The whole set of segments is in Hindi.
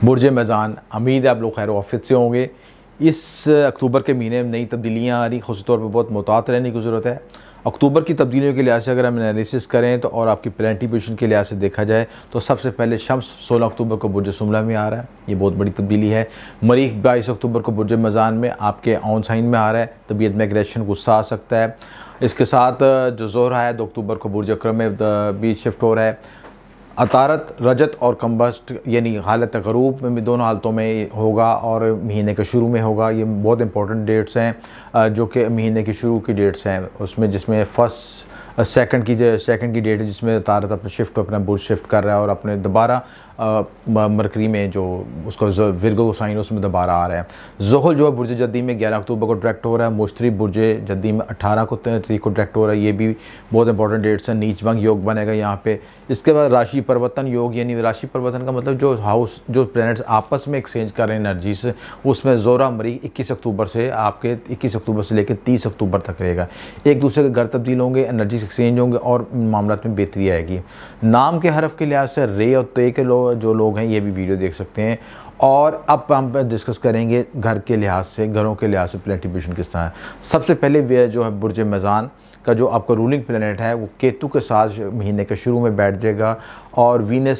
बुर्ज मेज़ान, उम्मीद है आप लोग खैर ऑफिस से होंगे। इस अक्टूबर के महीने में नई तब्दीलियाँ आ रही, ख़ास तौर पर बहुत मुहतात रहने की ज़रूरत है। अक्टूबर की तब्दीलियों के लिहाज से अगर हम एनालिसिस करें तो और आपकी प्लानिटरी पोजीशन के लिहाज से देखा जाए तो सबसे पहले शम्स 16 अक्टूबर को बुर्ज शुमला में आ रहा है, ये बहुत बड़ी तब्दीली है। मरीख 22 अक्टूबर को बुर्ज मेज़ान में आपके ऑन साइन में आ रहा है, तबीयत में एग्रेशन गुस्सा आ सकता है। इसके साथ जो ज़ोहरा है 2 अक्टूबर को बुर्ज अकरम में भी शिफ्ट हो रहा है। अतारत, रजत और कम्बस्ट यानी हालत गरूब में भी दोनों हालतों में होगा और महीने के शुरू में होगा। ये बहुत इंपॉर्टेंट डेट्स हैं जो कि महीने की शुरू की डेट्स हैं, उसमें जिसमें सेकंड की डेट है जिसमें अतारत अपने शिफ्ट अपना बुर्ज शिफ्ट कर रहा है और अपने दोबारा मरकरी में जो उसका विर्गो साइन उसमें दोबारा आ रहा है। ज़ुहल जो है बुर्ज जद्दी में 11 अक्टूबर को डायरेक्ट हो रहा है। मुश्तरी बुर्ज जद्दी में 18 तारीख को डायरेक्ट हो रहा है। ये भी बहुत इंपॉर्टेंट डेट्स हैं। नीच भंग योग बनेगा यहाँ पे। इसके बाद राशि परिवर्तन योग, यानी राशि परिवर्तन का मतलब जो हाउस जो प्लैनेट्स आपस में एक्सचेंज कर रहे हैं एनर्जी से, उसमें ज़ोहरा मरीख 21 अक्टूबर से आपके 21 अक्टूबर से लेकर 30 अक्टूबर तक रहेगा। एक दूसरे के घर तब्दील होंगे, एनर्जी एक्सचेंज होंगे और मामला में बेहतरी आएगी। नाम के हरफ के लिहाज से रे और ते के जो लोग हैं ये भी वीडियो देख सकते हैं। और अब हम डिस्कस करेंगे घर के लिहाज से, घरों के लिहाज से प्लानिटरी पोजीशन किस तरह है। सबसे पहले जो है बुर्ज मेज़ान का जो आपका रूलिंग प्लैनेट है वो केतु के साथ महीने के शुरू में बैठ जाएगा और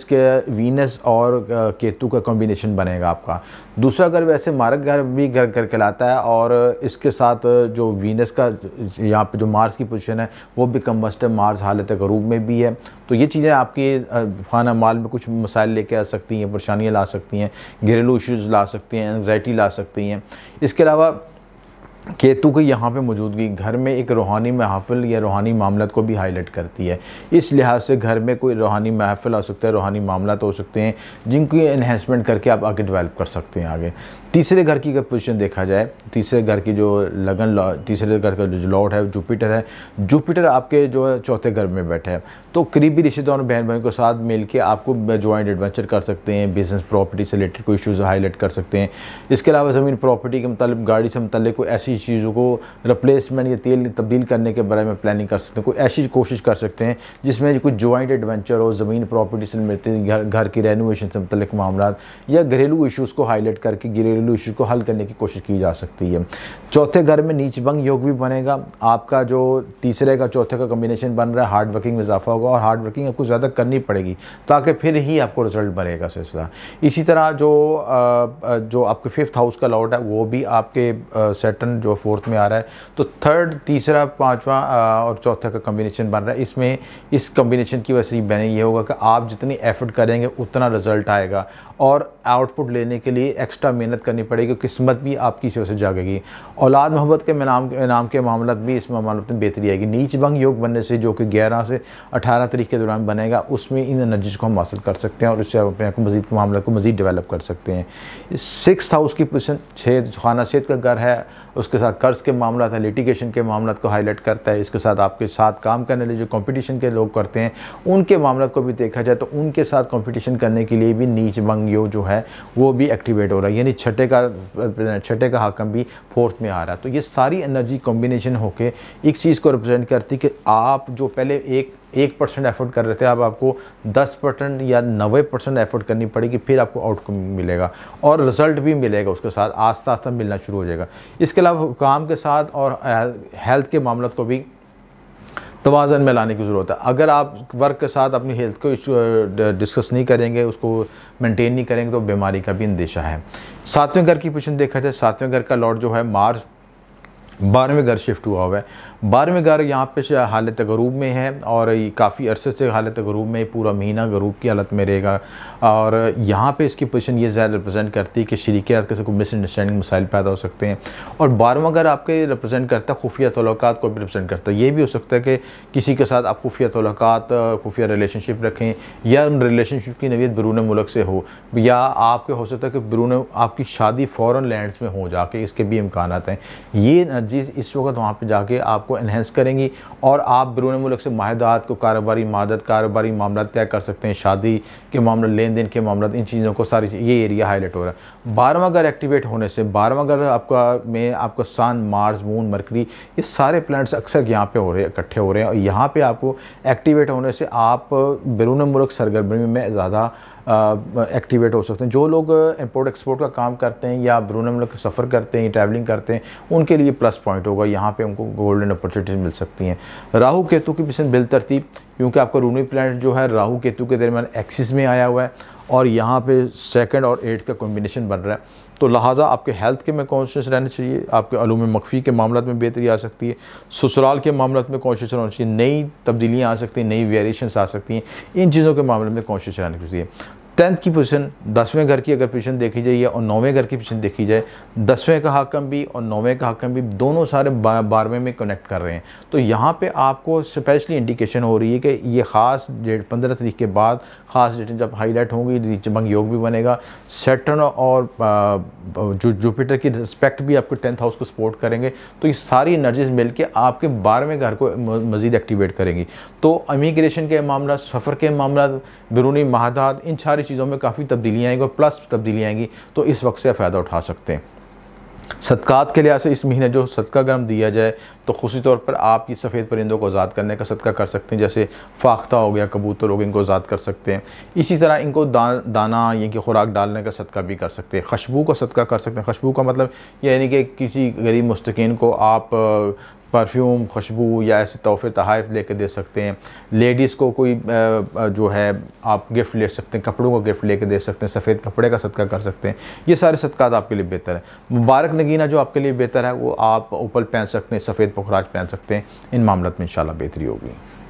वीनस और केतु का कॉम्बिनेशन बनेगा आपका। दूसरा घर वैसे मारक घर भी घर कहलाता है और इसके साथ जो वीनस का यहाँ पे जो मार्स की पोजीशन है वो भी कम्बस्ट है, मार्स हालत गरूब में भी है। तो ये चीज़ें आपकी खाना माल में कुछ मसाइल लेके आ सकती हैं, परेशानियाँ ला सकती हैं, घरेलू इश्यूज़ ला सकती हैं, एंग्जाइटी ला सकती हैं। इसके अलावा केतु की यहाँ पे मौजूदगी घर में एक रूहानी महफिल या रूहानी मामलात को भी हाईलाइट करती है। इस लिहाज से घर में कोई रूहानी महफिल हो सकता है, रूहानी मामलात हो सकते हैं जिनकी एनहेंसमेंट करके आप आगे डेवलप कर सकते हैं आगे। तीसरे घर की पोजीशन देखा जाए, तीसरे घर की जो तीसरे घर का जो लॉर्ड है जुपिटर है, जुपिटर आपके जो है चौथे घर में बैठे हैं। तो करीबी रिश्तेदार और बहन भाइयों के साथ मिलकर आपको जॉइंट एडवेंचर कर सकते हैं, बिजनेस प्रॉपर्टी से रिलेटेड कोई इशूज़ हाईलाइट कर सकते हैं। इसके अलावा ज़मीन प्रॉपर्टी के मतलब गाड़ी से मतलब कोई ऐसी चीज़ों को रिप्लेसमेंट या तेल तब्दील करने के बारे में प्लानिंग कर सकते हैं, कोई ऐसी कोशिश कर सकते हैं जिसमें कुछ जॉइंट एडवेंचर हो, ज़मीन प्रॉपर्टी से मिलते घर की रेनोवेशन से मतलब मामला या घरेलू इशूज़ को हाईलाइट करके घरेलू इशूज़ को हल करने की कोशिश की जा सकती है। चौथे घर में नीच भंग योग भी बनेगा। आपका जो तीसरे का चौथे का कॉम्बिनेशन बन रहा है, हार्ड वर्किंग में इजाफा होगा और हार्ड वर्किंग आपको ज़्यादा करनी पड़ेगी ताकि फिर ही आपको रिजल्ट बनेगा सिलसिला। इसी तरह जो आपके 5th हाउस का लॉर्ड है वो भी आपके सैटर्न जो 4th में आ रहा है। तो थर्ड, तीसरा, पांचवा और चौथा का कॉम्बिनेशन बन रहा है। इसमें इस कॉम्बिनेशन की वजह से ये होगा कि आप जितनी एफर्ट करेंगे उतना रिजल्ट आएगा और आउटपुट लेने के लिए एक्स्ट्रा मेहनत करनी पड़ेगी, किस्मत भी आपकी इसी वजह से जागेगी। औलाद मोहब्बत के इनाम के मामला भी इस मामले में बेहतरी आएगी। नीच भंग योग बनने से जो कि 11 से 18 तारीख के दौरान बनेगा उसमें इन एनर्जीज को हम हासिल कर सकते हैं और इससे अपने मजीद मामला को मजीद डेवलप कर सकते हैं। 6th हाउस की पोजीशन 6 खाना सेहत का घर है, उसके साथ कर्ज के मामला था, लिटिगेशन के मामला को हाईलाइट करता है। इसके साथ आपके साथ काम करने वाले जो कंपटीशन के लोग करते हैं उनके मामला को भी देखा जाए तो उनके साथ कंपटीशन करने के लिए भी नीच भंग योग जो है वो भी एक्टिवेट हो रहा है, यानी छठे का हाकम भी 4th में आ रहा है। तो ये सारी एनर्जी कॉम्बिनेशन होके एक चीज़ को रिप्रेजेंट करती कि आप जो पहले 1% एफर्ट कर रहे थे अब आपको 10% या 90% एफर्ट करनी पड़ेगी, फिर आपको आउटकम मिलेगा और रिजल्ट भी मिलेगा, उसके साथ आस्ता आस्ता मिलना शुरू हो जाएगा। इसके अलावा काम के साथ और हेल्थ के मामलों को भी तवाज़न में लाने की ज़रूरत है। अगर आप वर्क के साथ अपनी हेल्थ को डिस्कस नहीं करेंगे, उसको मेंटेन नहीं करेंगे तो बीमारी का भी अंदेशा है। 7वें घर की पोजीशन देखा जाए, 7वें घर का लॉर्ड जो है मार्स 12वें घर शिफ्ट हुआ है। 12वें घर यहाँ पे हालत गरूब में है और ये काफ़ी अरसे से हालत गरूब में, पूरा महीना गरूब की हालत में रहेगा और यहाँ पे इसकी पोजीशन ये ज़्यादा रिप्रेजेंट करती है कि शरीकियात के कोई मिसअंडरस्टैंडिंग मसाइल पैदा हो सकते हैं। और 12वां घर आपके रिप्रेजेंट करता है खुफिया तल्लुकात को भी रिप्रेजेंट करता है। ये भी हो सकता है कि किसी के साथ आप खुफिया तल्लुकात, खुफिया रिलेशनशिप रखें या उन रिलेशनशिप की नवीयत बैरून मुल्क से हो, या आपके हो सकता है कि बैरून आपकी शादी फ़ॉरेन लैंड्स में हो जाके, इसके भी इम्कान हैं। ये एनर्जीज़ इस वक्त वहाँ पर जाके आपको एनहेंस करेंगी और आप बैरून मुल्क से माहदात को कारोबारी मदद, कारोबारी मामला तय कर सकते हैं, शादी के मामले, लेन देन के मामला, इन चीज़ों को सारी ये एरिया हाईलाइट हो रहा है। 12वां घर एक्टिवेट होने से 12वां घर आपका सन, मार्स, मून, मरकरी, ये सारे प्लैनेट्स अक्सर यहाँ पे हो रहे हैं, इकट्ठे हो रहे हैं और यहाँ पे आपको एक्टिवेट होने से आप बैरून मुल्क सरगर्मी में ज़्यादा एक्टिवेट हो सकते हैं। जो लोग इंपोर्ट एक्सपोर्ट का काम करते हैं या बैरून मुल्क सफ़र करते हैं, ट्रैवलिंग करते हैं, उनके लिए प्लस पॉइंट होगा। यहाँ पे उनको गोल्डन अपॉर्चुनिटीज मिल सकती हैं। राहु केतु की पिछले बिल तरतीब, क्योंकि आपका रूनी प्लैनेट जो है राहु केतु के दरमियान एक्सिस में आया हुआ है और यहाँ पे 2nd और 8th का कॉम्बिनेशन बन रहा है, तो लिहाजा आपके हेल्थ के में कॉन्शियस रहना चाहिए। आपके अलूम मख्फी के मामलों में बेहतरी आ सकती है। ससुराल के मामलों में कॉन्शियस रहना चाहिए। नई तब्दीलियाँ आ सकती हैं, नई वेरिएशंस आ सकती हैं। इन चीज़ों के मामले में कॉन्शियस रहना चाहिए। 10th की पोजीशन, 10वें घर की अगर पोजीशन देखी जाए या और 9वें घर की पोजीशन देखी जाए, 10वें का हाकम भी और 9वें का हाकम भी दोनों सारे 12वें में कनेक्ट कर रहे हैं। तो यहाँ पे आपको स्पेशली इंडिकेशन हो रही है कि ये ख़ास डेट 15 तारीख के बाद ख़ास डेटें जब हाईलाइट होंगी, नीचभंग योग भी बनेगा। सैटर्न और जो जुपिटर की रिस्पेक्ट भी आपको 10th हाउस को सपोर्ट करेंगे। तो ये सारी एनर्जीज मिलके आपके 12वें घर को मज़ीद एक्टिवेट करेंगी। तो इमिग्रेशन के मामला, सफ़र के मामला, बैरूनी महादात, इन सारी चीज़ों में काफ़ी तब्दीलियाँ आएंगी और प्लस तब्दीलियाँ आएंगी। तो इस वक्त से फ़ायदा उठा सकते हैं। सदक़ात के लिहाज से इस महीने जो सदका गरम दिया जाए तो ख़ुशी तौर पर आप ये सफ़ेद परिंदों को आज़ाद करने का सदका कर सकते हैं। जैसे फ़ाख्ता हो गया, कबूतर हो गए, इनको आज़ाद कर सकते हैं। इसी तरह इनको दाना इनकी खुराक डालने का सदका भी कर सकते हैं। खुशबू का सदका कर सकते हैं। खुशबू का मतलब यानी कि किसी गरीब मुस्तकीन को आप परफ्यूम, खुशबू या ऐसे तोहफ़े तहाइफ लेके दे सकते हैं। लेडीज़ को कोई जो है आप गिफ्ट ले सकते हैं, कपड़ों को गिफ्ट लेके दे सकते हैं। सफ़ेद कपड़े का सदका कर सकते हैं। ये सारे सदक़ात आपके लिए बेहतर है। मुबारक नगीना जो आपके लिए बेहतर है वो आप ऊपर पहन सकते हैं, सफ़ेद पुखराज पहन सकते हैं। इन मामलों में इंशाल्लाह बेहतरी होगी।